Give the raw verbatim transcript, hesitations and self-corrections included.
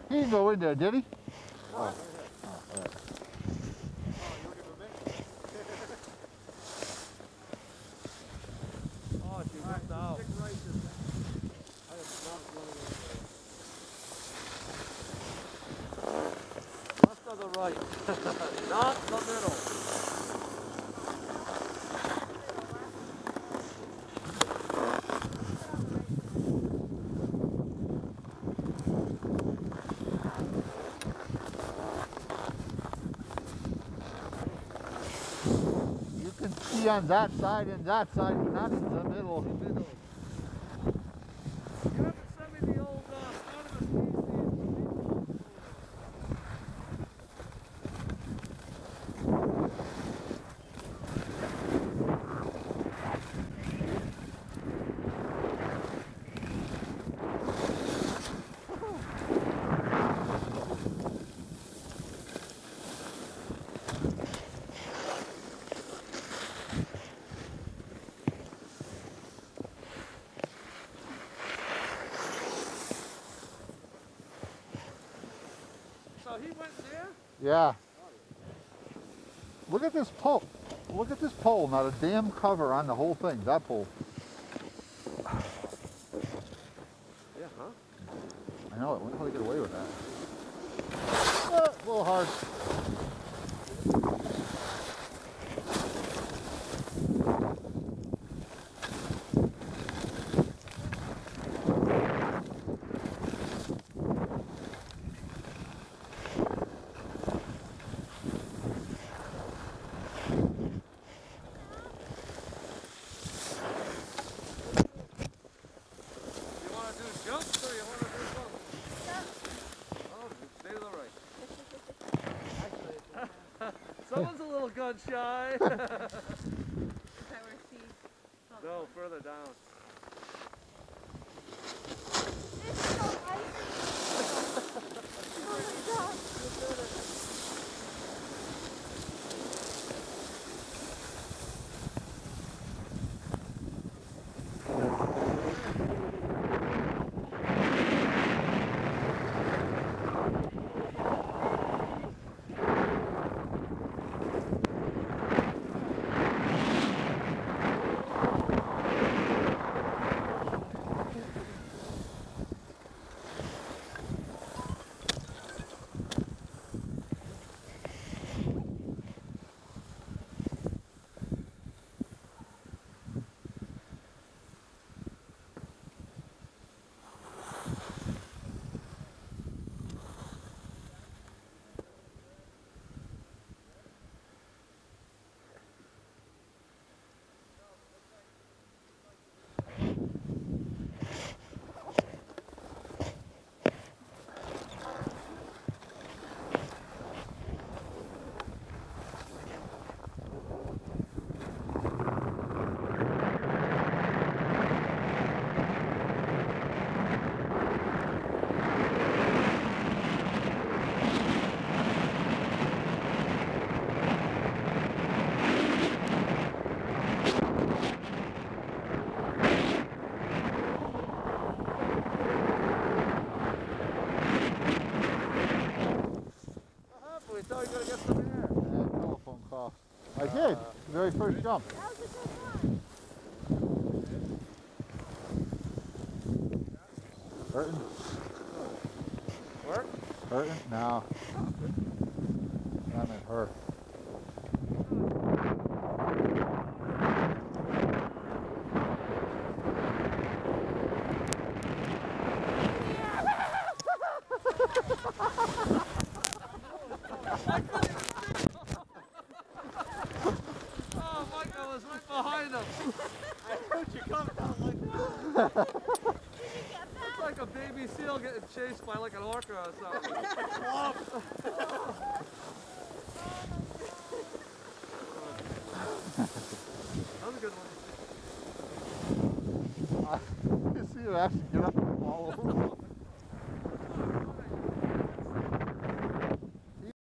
He didn't go in there, did he? Oh, oh. oh, all right. oh, you looking for me? Oh, she whipped out. Stick right this thing. I am not running over there. Left or the right? Not the middle. You can see on that side and that side, but not in the middle. The middle. You have to send me the old uh, start of the species. So he went there? Yeah. Look at this pole. Look at this pole. Not a damn cover on the whole thing. That pole. Yeah, huh? I know it. Wonder how they get away with that. Uh, a little hard. Jumps or you want to do both? Jump. Oh, stay to the right. Someone's a little gun shy. Is that where she fell? No, further down. It's so icy. Oh my God. thought you were going to get some air. Uh, telephone call. I did, the very first jump. That was a good one. Hurting? Work? Hurting? No. Not meant hurt. Oh, Michael was right behind him. I heard you coming out like that. It's like a baby seal getting chased by like an orca or something. That was a good one. You see it actually